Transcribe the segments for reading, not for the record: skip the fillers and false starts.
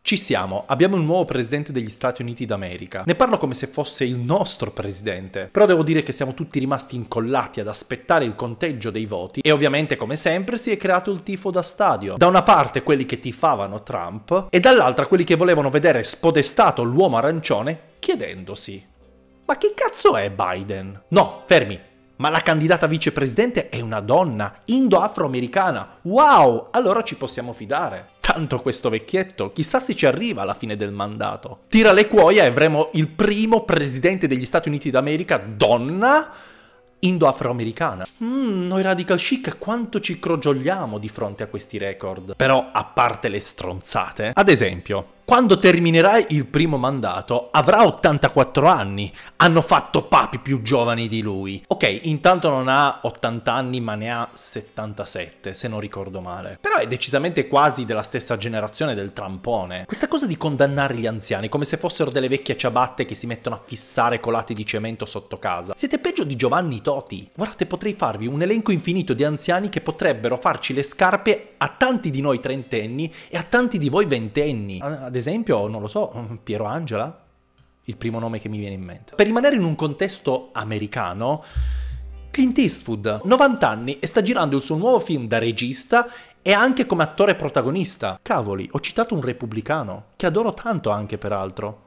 Ci siamo, abbiamo un nuovo presidente degli Stati Uniti d'America. Ne parlo come se fosse il nostro presidente, però devo dire che siamo tutti rimasti incollati ad aspettare il conteggio dei voti e ovviamente come sempre si è creato il tifo da stadio. Da una parte quelli che tifavano Trump e dall'altra quelli che volevano vedere spodestato l'uomo arancione chiedendosi: ma chi cazzo è Biden? No, fermi. Ma la candidata vicepresidente è una donna indo-afroamericana. Wow, allora ci possiamo fidare. Tanto questo vecchietto, chissà se ci arriva alla fine del mandato. Tira le cuoia e avremo il primo presidente degli Stati Uniti d'America donna indo-afroamericana. Noi radical chic quanto ci crogioliamo di fronte a questi record. Però, a parte le stronzate, ad esempio, quando terminerà il primo mandato avrà 84 anni. Hanno fatto papi più giovani di lui. Ok, intanto non ha 80 anni ma ne ha 77, se non ricordo male. Però è decisamente quasi della stessa generazione del trampone. Questa cosa di condannare gli anziani come se fossero delle vecchie ciabatte che si mettono a fissare colate di cemento sotto casa. Siete peggio di Giovanni Toti. Guardate, potrei farvi un elenco infinito di anziani che potrebbero farci le scarpe a tanti di noi trentenni e a tanti di voi ventenni. Ad esempio, non lo so, Piero Angela? Il primo nome che mi viene in mente. Per rimanere in un contesto americano, Clint Eastwood, 90 anni, e sta girando il suo nuovo film da regista e anche come attore protagonista. Cavoli, ho citato un repubblicano, che adoro tanto anche peraltro.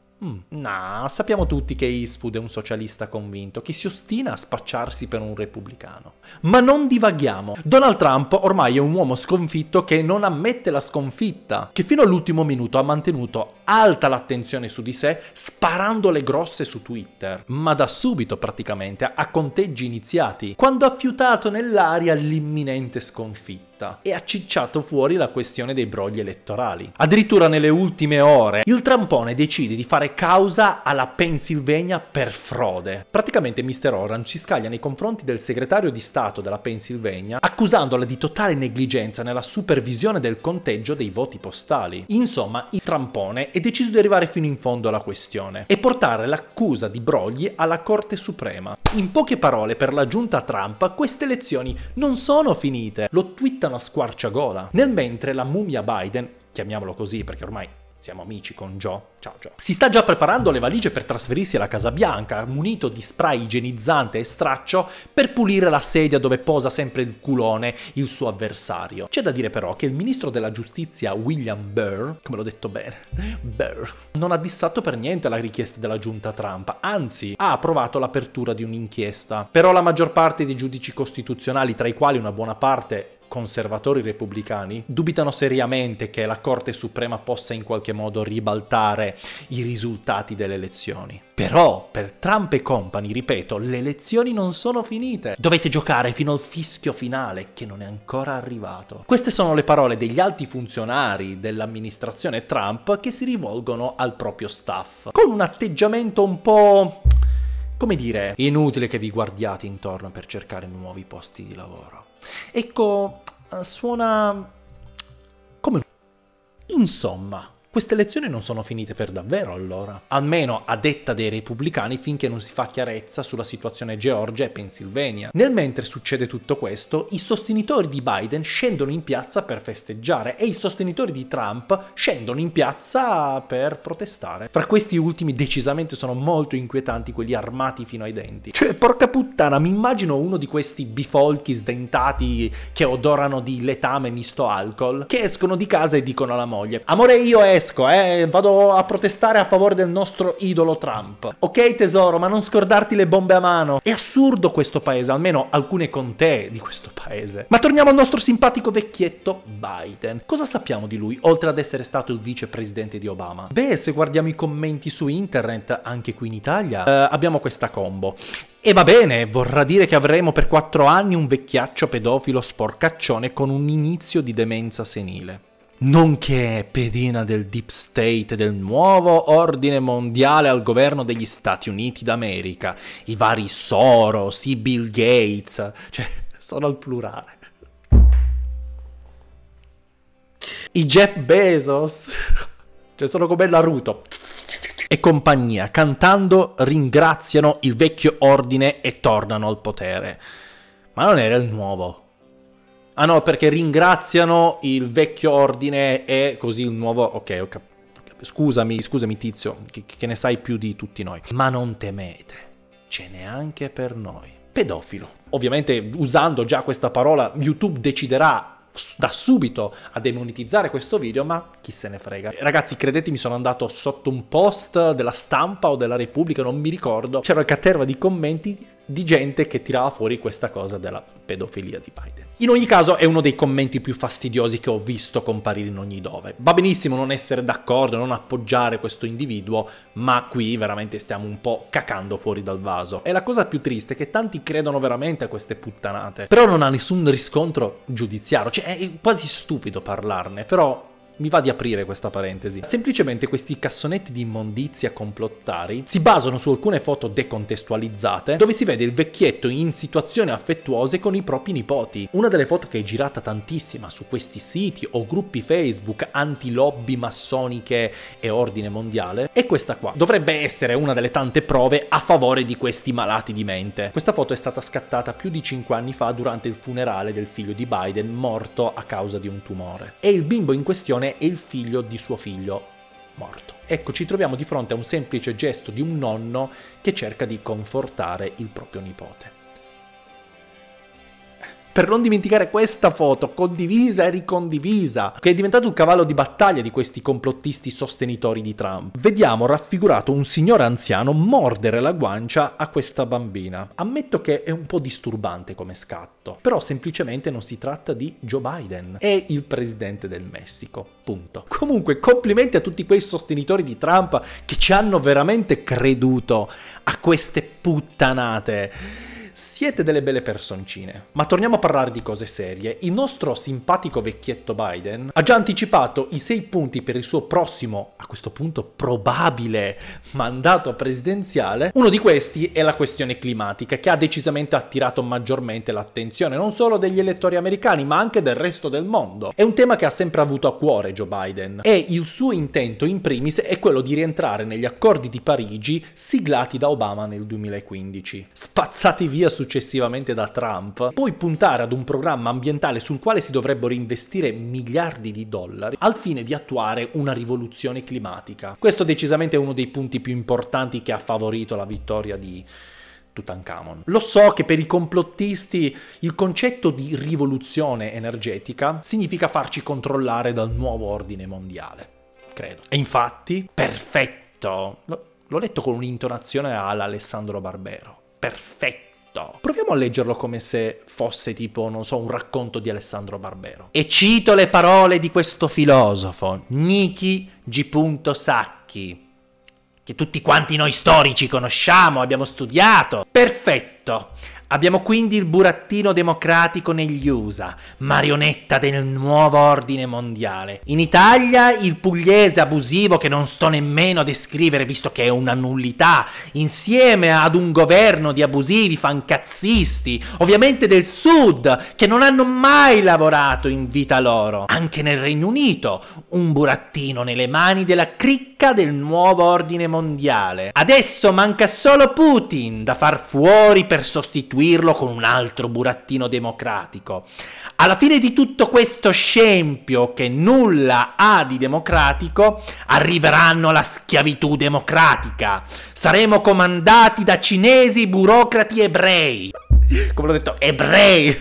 Nah, sappiamo tutti che Eastwood è un socialista convinto, che si ostina a spacciarsi per un repubblicano. Ma non divaghiamo. Donald Trump ormai è un uomo sconfitto che non ammette la sconfitta, che fino all'ultimo minuto ha mantenuto alta l'attenzione su di sé, sparandole grosse su Twitter, ma da subito praticamente, a conteggi iniziati, quando ha fiutato nell'aria l'imminente sconfitta e ha cicciato fuori la questione dei brogli elettorali. Addirittura nelle ultime ore il trampone decide di fare causa alla Pennsylvania per frode. Praticamente Mr. Orange si scaglia nei confronti del segretario di Stato della Pennsylvania, accusandola di totale negligenza nella supervisione del conteggio dei voti postali. Insomma, il trampone è deciso di arrivare fino in fondo alla questione e portare l'accusa di brogli alla Corte Suprema. In poche parole, per la giunta Trump, queste elezioni non sono finite, lo twittano a squarciagola. Nel mentre la mummia Biden, chiamiamolo così perché ormai siamo amici con Joe, ciao Joe, si sta già preparando le valigie per trasferirsi alla Casa Bianca, munito di spray igienizzante e straccio per pulire la sedia dove posa sempre il culone il suo avversario. C'è da dire però che il ministro della giustizia William Barr, come l'ho detto bene, Barr, non ha dissato per niente la richiesta della giunta Trump, anzi ha approvato l'apertura di un'inchiesta. Però la maggior parte dei giudici costituzionali, tra i quali una buona parte conservatori repubblicani, dubitano seriamente che la Corte Suprema possa in qualche modo ribaltare i risultati delle elezioni. Però per Trump e compagni, ripeto, le elezioni non sono finite. Dovete giocare fino al fischio finale che non è ancora arrivato. Queste sono le parole degli alti funzionari dell'amministrazione Trump che si rivolgono al proprio staff, con un atteggiamento un po', come dire, inutile che vi guardiate intorno per cercare nuovi posti di lavoro. Ecco, suona come... Insomma, queste elezioni non sono finite per davvero allora. Almeno a detta dei repubblicani finché non si fa chiarezza sulla situazione Georgia e Pennsylvania. Nel mentre succede tutto questo, i sostenitori di Biden scendono in piazza per festeggiare e i sostenitori di Trump scendono in piazza per protestare. Fra questi ultimi decisamente sono molto inquietanti quelli armati fino ai denti. Cioè, porca puttana, mi immagino uno di questi bifolchi sdentati che odorano di letame misto alcol, che escono di casa e dicono alla moglie: amore, io esco, vado a protestare a favore del nostro idolo Trump. Ok tesoro, ma non scordarti le bombe a mano. È assurdo questo paese, almeno alcune contee di questo paese. Ma torniamo al nostro simpatico vecchietto Biden. Cosa sappiamo di lui, oltre ad essere stato il vicepresidente di Obama? Beh, se guardiamo i commenti su internet, anche qui in Italia, abbiamo questa combo. E va bene, vorrà dire che avremo per 4 anni un vecchiaccio pedofilo sporcaccione con un inizio di demenza senile. Nonché pedina del deep state del nuovo ordine mondiale al governo degli Stati Uniti d'America, i vari Soros, i Bill Gates, cioè sono al plurale, i Jeff Bezos, cioè sono come Naruto e compagnia, cantando ringraziano il vecchio ordine e tornano al potere. Ma non era il nuovo. Ah no, perché ringraziano il vecchio ordine e così il nuovo... Ok, ok. Scusami tizio, che ne sai più di tutti noi. Ma non temete, ce n'è anche per noi. Pedofilo. Ovviamente usando già questa parola YouTube deciderà da subito a demonetizzare questo video, ma chi se ne frega. Ragazzi, credetemi, sono andato sotto un post della Stampa o della Repubblica, non mi ricordo, c'era una caterva di commenti di gente che tirava fuori questa cosa della pedofilia di Biden. In ogni caso è uno dei commenti più fastidiosi che ho visto comparire in ogni dove. Va benissimo non essere d'accordo, non appoggiare questo individuo, ma qui veramente stiamo un po' cacando fuori dal vaso. E la cosa più triste è che tanti credono veramente a queste puttanate, però non ha nessun riscontro giudiziario, cioè è quasi stupido parlarne, però... Mi va di aprire questa parentesi. Semplicemente questi cassonetti di immondizia complottari si basano su alcune foto decontestualizzate dove si vede il vecchietto in situazioni affettuose con i propri nipoti. Una delle foto che è girata tantissima su questi siti o gruppi Facebook anti-lobby massoniche e ordine mondiale è questa qua. Dovrebbe essere una delle tante prove a favore di questi malati di mente. Questa foto è stata scattata più di 5 anni fa durante il funerale del figlio di Biden morto a causa di un tumore. E il bimbo in questione è il figlio di suo figlio morto. Ecco, ci troviamo di fronte a un semplice gesto di un nonno che cerca di confortare il proprio nipote. Per non dimenticare questa foto, condivisa e ricondivisa, che è diventato il cavallo di battaglia di questi complottisti sostenitori di Trump. Vediamo raffigurato un signore anziano mordere la guancia a questa bambina. Ammetto che è un po' disturbante come scatto, però semplicemente non si tratta di Joe Biden, è il presidente del Messico, punto. Comunque, complimenti a tutti quei sostenitori di Trump che ci hanno veramente creduto a queste puttanate. Siete delle belle personcine. Ma torniamo a parlare di cose serie. Il nostro simpatico vecchietto Biden ha già anticipato i 6 punti per il suo prossimo, a questo punto probabile, mandato presidenziale. Uno di questi è la questione climatica, che ha decisamente attirato maggiormente l'attenzione non solo degli elettori americani, ma anche del resto del mondo. È un tema che ha sempre avuto a cuore Joe Biden e il suo intento in primis è quello di rientrare negli accordi di Parigi siglati da Obama nel 2015. Spazzati via successivamente da Trump, poi puntare ad un programma ambientale sul quale si dovrebbero investire miliardi di dollari al fine di attuare una rivoluzione climatica. Questo decisamente è uno dei punti più importanti che ha favorito la vittoria di Tutankhamon. Lo so che per i complottisti il concetto di rivoluzione energetica significa farci controllare dal nuovo ordine mondiale, credo. E infatti, perfetto, l'ho letto con un'intonazione all'Alessandro Barbero, perfetto. Proviamo a leggerlo come se fosse tipo, non so, un racconto di Alessandro Barbero. E cito le parole di questo filosofo, Niki G. Sacchi, che tutti quanti noi storici conosciamo, abbiamo studiato. Perfetto! Abbiamo quindi il burattino democratico negli USA, marionetta del nuovo ordine mondiale. In Italia il pugliese abusivo che non sto nemmeno a descrivere visto che è una nullità, insieme ad un governo di abusivi fancazzisti, ovviamente del sud, che non hanno mai lavorato in vita loro. Anche nel Regno Unito, un burattino nelle mani della cricca del nuovo ordine mondiale. Adesso manca solo Putin da far fuori per sostituirlo con un altro burattino democratico. Alla fine di tutto questo scempio che nulla ha di democratico, arriveranno alla schiavitù democratica. Saremo comandati da cinesi burocrati ebrei. Come l'ho detto, ebrei!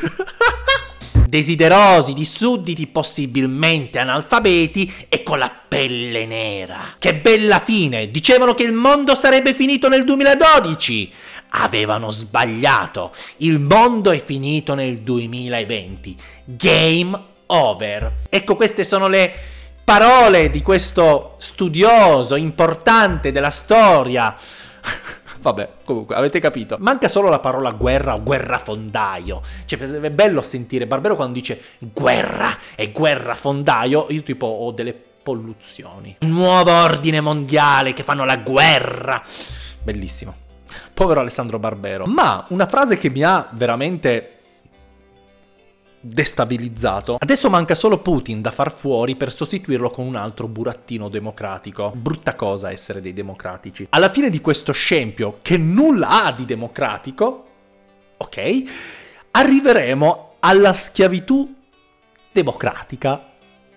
Desiderosi di sudditi possibilmente analfabeti e con la pelle nera. Che bella fine! Dicevano che il mondo sarebbe finito nel 2012! Avevano sbagliato, il mondo è finito nel 2020, game over. Ecco, queste sono le parole di questo studioso importante della storia. Vabbè, comunque, avete capito. Manca solo la parola guerra o guerrafondaio. Cioè, è bello sentire Barbero quando dice guerra e guerrafondaio, io tipo ho delle polluzioni. Nuovo ordine mondiale che fanno la guerra. Bellissimo. Povero Alessandro Barbero. Ma una frase che mi ha veramente destabilizzato. Adesso manca solo Putin da far fuori per sostituirlo con un altro burattino democratico. Brutta cosa essere dei democratici. Alla fine di questo scempio che nulla ha di democratico, ok, arriveremo alla schiavitù democratica.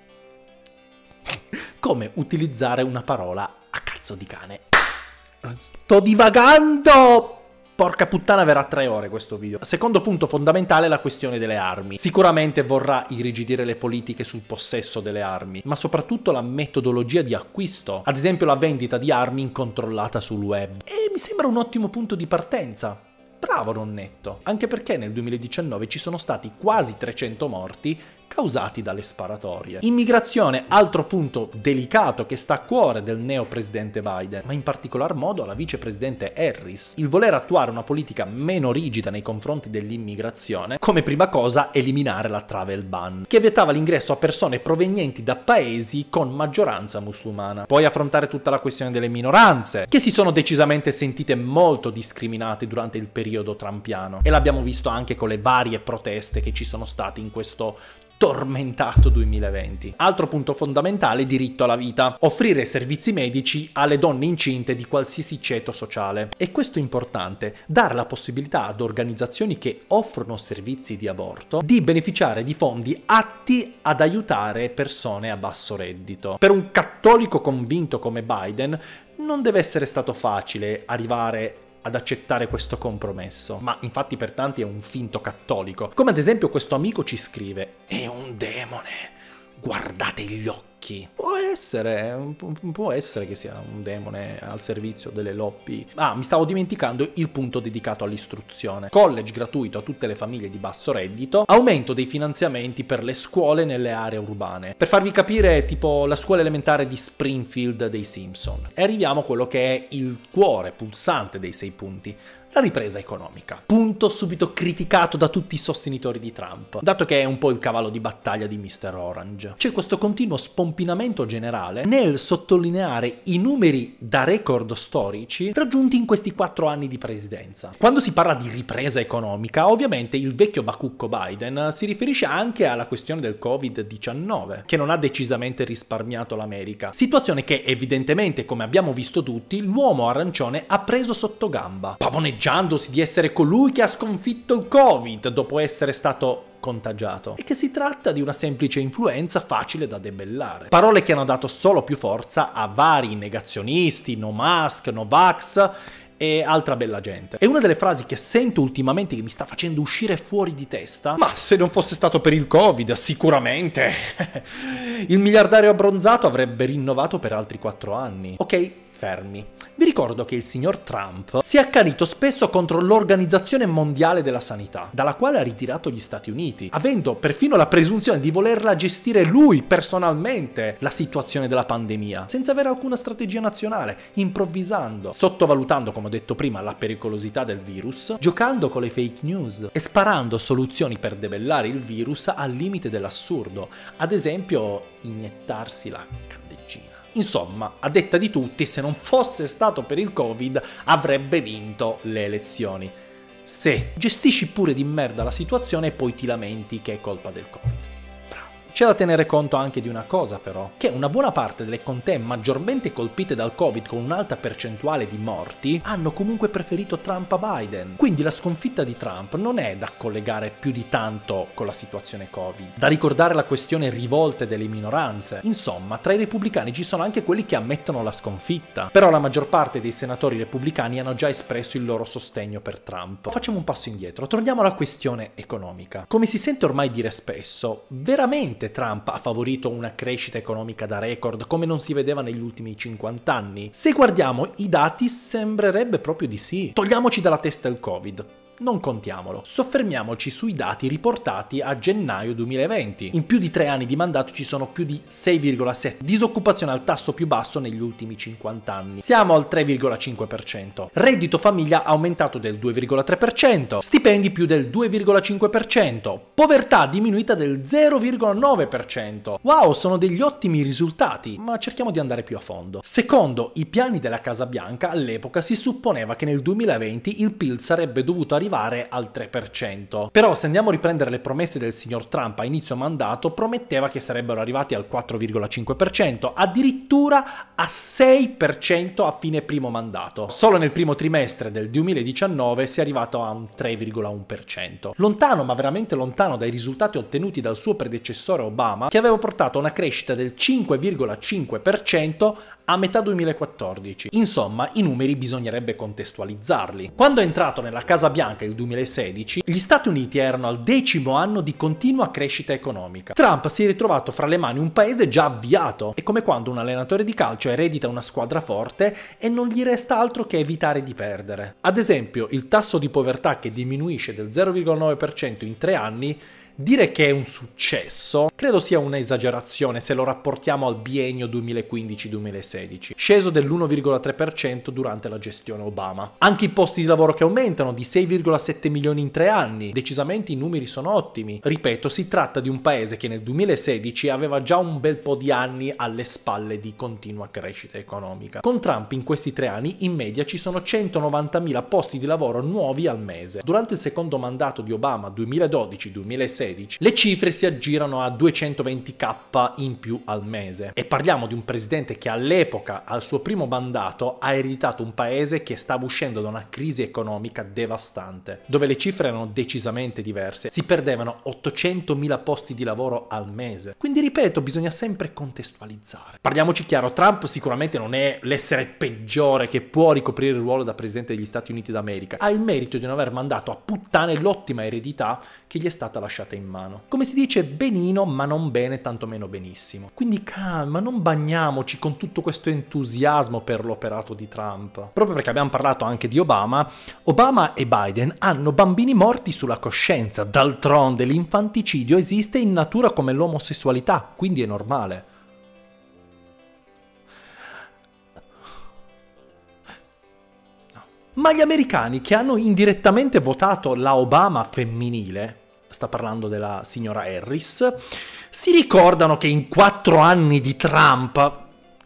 Come utilizzare una parola a cazzo di cane. Sto divagando! Porca puttana, verrà 3 ore questo video. Secondo punto fondamentale è la questione delle armi. Sicuramente vorrà irrigidire le politiche sul possesso delle armi, ma soprattutto la metodologia di acquisto. Ad esempio la vendita di armi incontrollata sul web. E mi sembra un ottimo punto di partenza. Bravo Nonnetto. Anche perché nel 2019 ci sono stati quasi 300 morti causati dalle sparatorie. Immigrazione, altro punto delicato che sta a cuore del neo presidente Biden, ma in particolar modo alla vicepresidente Harris. Il voler attuare una politica meno rigida nei confronti dell'immigrazione, come prima cosa eliminare la travel ban, che vietava l'ingresso a persone provenienti da paesi con maggioranza musulmana. Poi affrontare tutta la questione delle minoranze, che si sono decisamente sentite molto discriminate durante il periodo trumpiano, e l'abbiamo visto anche con le varie proteste che ci sono state in questo tormentato 2020. Altro punto fondamentale: diritto alla vita. Offrire servizi medici alle donne incinte di qualsiasi ceto sociale. E questo è importante, dare la possibilità ad organizzazioni che offrono servizi di aborto di beneficiare di fondi atti ad aiutare persone a basso reddito. Per un cattolico convinto come Biden non deve essere stato facile arrivare ad accettare questo compromesso, ma infatti per tanti è un finto cattolico. Come ad esempio questo amico ci scrive: è un demone, guardate gli occhi. Può essere che sia un demone al servizio delle lobby. Ah, mi stavo dimenticando il punto dedicato all'istruzione. College gratuito a tutte le famiglie di basso reddito, aumento dei finanziamenti per le scuole nelle aree urbane. Per farvi capire, tipo la scuola elementare di Springfield dei Simpson. E arriviamo a quello che è il cuore pulsante dei 6 punti. La ripresa economica. Punto subito criticato da tutti i sostenitori di Trump, dato che è un po' il cavallo di battaglia di Mr. Orange. C'è questo continuo spompinamento generale nel sottolineare i numeri da record storici raggiunti in questi 4 anni di presidenza. Quando si parla di ripresa economica, ovviamente il vecchio bacucco Biden si riferisce anche alla questione del Covid-19, che non ha decisamente risparmiato l'America. Situazione che evidentemente, come abbiamo visto tutti, l'uomo arancione ha preso sotto gamba, pavoneggiandosi di essere colui che ha sconfitto il Covid dopo essere stato contagiato, e che si tratta di una semplice influenza facile da debellare. Parole che hanno dato solo più forza a vari negazionisti, no mask, no vax e altra bella gente. E una delle frasi che sento ultimamente che mi sta facendo uscire fuori di testa: ma se non fosse stato per il Covid, sicuramente il miliardario abbronzato avrebbe rinnovato per altri 4 anni. Ok, fermi. Vi ricordo che il signor Trump si è accanito spesso contro l'Organizzazione Mondiale della Sanità, dalla quale ha ritirato gli Stati Uniti, avendo perfino la presunzione di volerla gestire lui personalmente la situazione della pandemia, senza avere alcuna strategia nazionale, improvvisando, sottovalutando, come ho detto prima, la pericolosità del virus, giocando con le fake news e sparando soluzioni per debellare il virus al limite dell'assurdo, ad esempio iniettarsi la candeggina. Insomma, a detta di tutti, se non fosse stato per il Covid, avrebbe vinto le elezioni. Se gestisci pure di merda la situazione e poi ti lamenti che è colpa del Covid. C'è da tenere conto anche di una cosa però, che una buona parte delle contee maggiormente colpite dal Covid con un'alta percentuale di morti hanno comunque preferito Trump a Biden. Quindi la sconfitta di Trump non è da collegare più di tanto con la situazione Covid, da ricordare la questione rivolte delle minoranze. Insomma, tra i repubblicani ci sono anche quelli che ammettono la sconfitta, però la maggior parte dei senatori repubblicani hanno già espresso il loro sostegno per Trump. Facciamo un passo indietro, torniamo alla questione economica. Come si sente ormai dire spesso, veramente Trump ha favorito una crescita economica da record come non si vedeva negli ultimi 50 anni? Se guardiamo i dati sembrerebbe proprio di sì. Togliamoci dalla testa il Covid. Non contiamolo. Soffermiamoci sui dati riportati a gennaio 2020. In più di 3 anni di mandato ci sono più di 6,7. Disoccupazione al tasso più basso negli ultimi 50 anni. Siamo al 3,5%. Reddito famiglia aumentato del 2,3%. Stipendi più del 2,5%. Povertà diminuita del 0,9%. Wow, sono degli ottimi risultati, ma cerchiamo di andare più a fondo. Secondo i piani della Casa Bianca, all'epoca si supponeva che nel 2020 il PIL sarebbe dovuto arrivare arrivare al 3%. Però se andiamo a riprendere le promesse del signor Trump a inizio mandato, prometteva che sarebbero arrivati al 4,5%, addirittura a 6% a fine primo mandato. Solo nel primo trimestre del 2019 si è arrivato a un 3,1%. Lontano, ma veramente lontano dai risultati ottenuti dal suo predecessore Obama, che aveva portato a una crescita del 5,5% a metà 2014. Insomma, i numeri bisognerebbe contestualizzarli. Quando è entrato nella Casa Bianca il 2016, gli Stati Uniti erano al 10° anno di continua crescita economica. Trump si è ritrovato fra le mani un paese già avviato. È come quando un allenatore di calcio eredita una squadra forte e non gli resta altro che evitare di perdere. Ad esempio, il tasso di povertà che diminuisce del 0,9% in 3 anni. Dire che è un successo credo sia un'esagerazione se lo rapportiamo al biennio 2015-2016, sceso dell'1,3% durante la gestione Obama. Anche i posti di lavoro che aumentano di 6,7 milioni in 3 anni, decisamente i numeri sono ottimi. Ripeto, si tratta di un paese che nel 2016 aveva già un bel po' di anni alle spalle di continua crescita economica. Con Trump in questi 3 anni in media ci sono 190.000 posti di lavoro nuovi al mese. Durante il secondo mandato di Obama 2012-2016 le cifre si aggirano a 220k in più al mese. E parliamo di un presidente che all'epoca, al suo primo mandato, ha ereditato un paese che stava uscendo da una crisi economica devastante, dove le cifre erano decisamente diverse. Si perdevano 800.000 posti di lavoro al mese. Quindi ripeto, bisogna sempre contestualizzare. Parliamoci chiaro, Trump sicuramente non è l'essere peggiore che può ricoprire il ruolo da presidente degli Stati Uniti d'America. Ha il merito di non aver mandato a puttane l'ottima eredità che gli è stata lasciata in mano. Come si dice, benino ma non bene, tantomeno benissimo. Quindi calma, non bagniamoci con tutto questo entusiasmo per l'operato di Trump. Proprio perché abbiamo parlato anche di Obama, Obama e Biden hanno bambini morti sulla coscienza. D'altronde l'infanticidio esiste in natura come l'omosessualità, quindi è normale. Ma gli americani che hanno indirettamente votato la Obama femminile, sta parlando della signora Harris, si ricordano che in 4 anni di Trump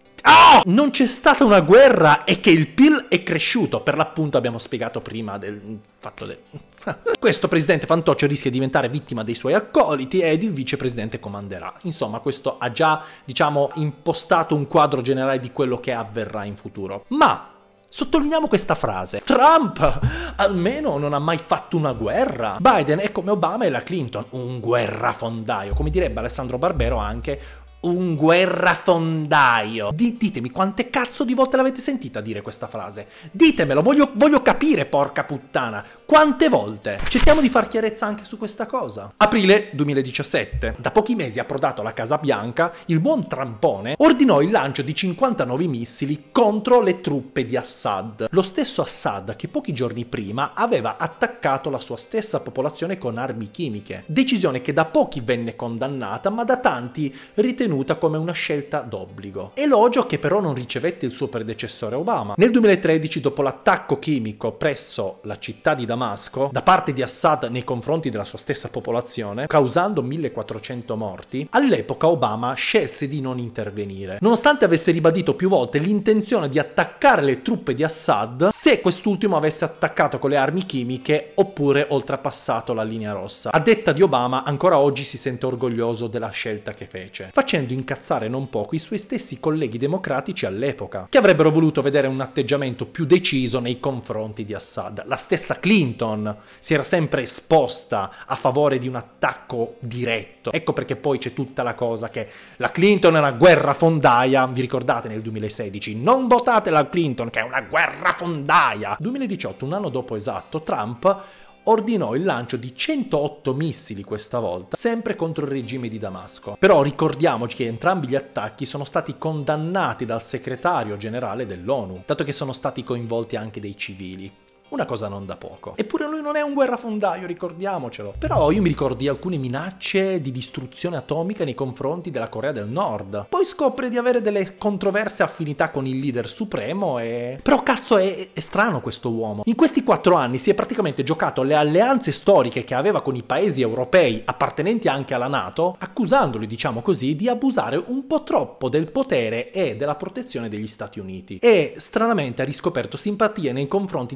non c'è stata una guerra e che il PIL è cresciuto. Per l'appunto abbiamo spiegato prima del fatto che questo presidente fantoccio rischia di diventare vittima dei suoi accoliti ed il vicepresidente comanderà. Insomma, questo ha già, diciamo, impostato un quadro generale di quello che avverrà in futuro. Ma sottolineiamo questa frase: Trump almeno non ha mai fatto una guerra. Biden è come Obama e la Clinton, un guerrafondaio. Come direbbe Alessandro Barbero, anche un guerrafondaio. Ditemi quante cazzo di volte l'avete sentita dire questa frase. Ditemelo, voglio capire, porca puttana. Quante volte? Cerchiamo di far chiarezza anche su questa cosa. Aprile 2017. Da pochi mesi approdato alla Casa Bianca, il buon Trampone ordinò il lancio di 59 missili contro le truppe di Assad. Lo stesso Assad che pochi giorni prima aveva attaccato la sua stessa popolazione con armi chimiche. Decisione che da pochi venne condannata, ma da tanti ritenuta come una scelta d'obbligo. Elogio che però non ricevette il suo predecessore Obama. Nel 2013, dopo l'attacco chimico presso la città di Damasco da parte di Assad nei confronti della sua stessa popolazione, causando 1400 morti, all'epoca Obama scelse di non intervenire, nonostante avesse ribadito più volte l'intenzione di attaccare le truppe di Assad se quest'ultimo avesse attaccato con le armi chimiche oppure oltrepassato la linea rossa. A detta di Obama, ancora oggi si sente orgoglioso della scelta che fece, facendo incazzare non poco i suoi stessi colleghi democratici all'epoca, che avrebbero voluto vedere un atteggiamento più deciso nei confronti di Assad. La stessa Clinton si era sempre esposta a favore di un attacco diretto. Ecco perché poi c'è tutta la cosa che la Clinton è una guerrafondaia. Vi ricordate nel 2016? Non votate la Clinton, che è una guerrafondaia! 2018, un anno dopo esatto, Trump ordinò il lancio di 108 missili questa volta, sempre contro il regime di Damasco. Però ricordiamoci che entrambi gli attacchi sono stati condannati dal segretario generale dell'ONU, dato che sono stati coinvolti anche dei civili. Una cosa non da poco. Eppure lui non è un guerrafondaio, ricordiamocelo. Però io mi ricordo di alcune minacce di distruzione atomica nei confronti della Corea del Nord. Poi scopre di avere delle controverse affinità con il leader supremo e... Però cazzo è strano questo uomo. In questi 4 anni si è praticamente giocato le alleanze storiche che aveva con i paesi europei appartenenti anche alla NATO, accusandoli, diciamo così, di abusare un po' troppo del potere e della protezione degli Stati Uniti. E stranamente ha riscoperto simpatie nei confronti di personaggi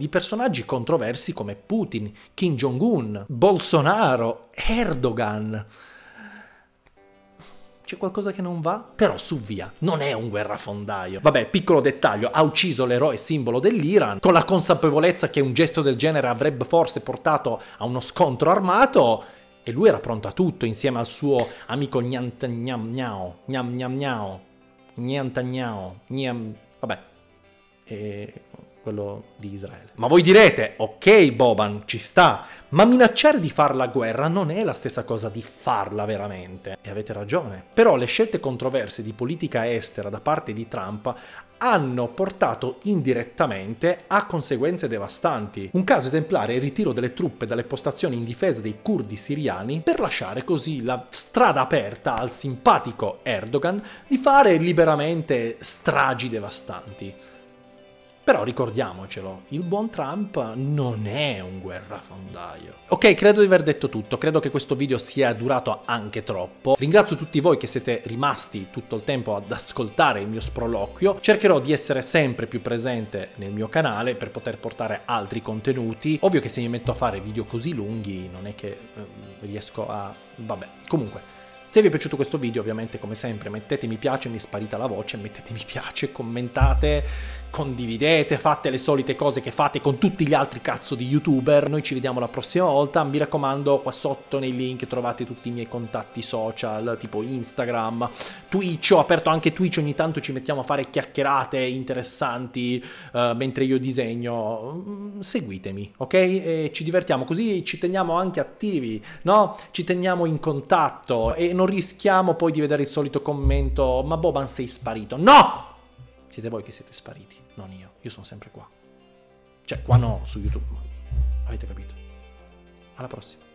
personaggi controversi come Putin, Kim Jong-un, Bolsonaro, Erdogan. C'è qualcosa che non va? Però su via, non è un guerrafondaio. Vabbè, piccolo dettaglio, ha ucciso l'eroe simbolo dell'Iran, con la consapevolezza che un gesto del genere avrebbe forse portato a uno scontro armato, e lui era pronto a tutto insieme al suo amico Netanyahu, vabbè, quello di Israele. Ma voi direte, ok Boban, ci sta, ma minacciare di far la guerra non è la stessa cosa di farla veramente. E avete ragione. Però le scelte controverse di politica estera da parte di Trump hanno portato indirettamente a conseguenze devastanti. Un caso esemplare è il ritiro delle truppe dalle postazioni in difesa dei curdi siriani per lasciare così la strada aperta al simpatico Erdogan di fare liberamente stragi devastanti. Però ricordiamocelo, il buon Trump non è un guerrafondaio. Ok, credo di aver detto tutto, credo che questo video sia durato anche troppo. Ringrazio tutti voi che siete rimasti tutto il tempo ad ascoltare il mio sproloquio. Cercherò di essere sempre più presente nel mio canale per poter portare altri contenuti. Ovvio che se mi metto a fare video così lunghi non è che riesco a... vabbè, comunque... Se vi è piaciuto questo video, ovviamente, come sempre, mettete mi piace, mi è sparita la voce, mettete mi piace, commentate, condividete, fate le solite cose che fate con tutti gli altri cazzo di youtuber. Noi ci vediamo la prossima volta, mi raccomando, qua sotto nei link trovate tutti i miei contatti social, tipo Instagram, Twitch, ho aperto anche Twitch, ogni tanto ci mettiamo a fare chiacchierate interessanti mentre io disegno. Seguitemi, ok? E ci divertiamo, così ci teniamo anche attivi, no? Ci teniamo in contatto e non rischiamo poi di vedere il solito commento: ma Boban sei sparito. No! Siete voi che siete spariti, non io sono sempre qua. Cioè, qua no, su YouTube, avete capito? Alla prossima.